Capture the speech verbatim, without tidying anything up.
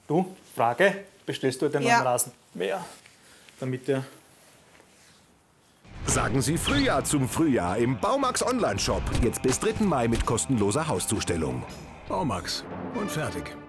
Du, Frage, bestellst du den Ja. neuen Rasenmäher, damit der... Sagen Sie Frühjahr zum Frühjahr im Baumax Online-Shop. Jetzt bis dritten Mai mit kostenloser Hauszustellung. Baumax. Und fertig.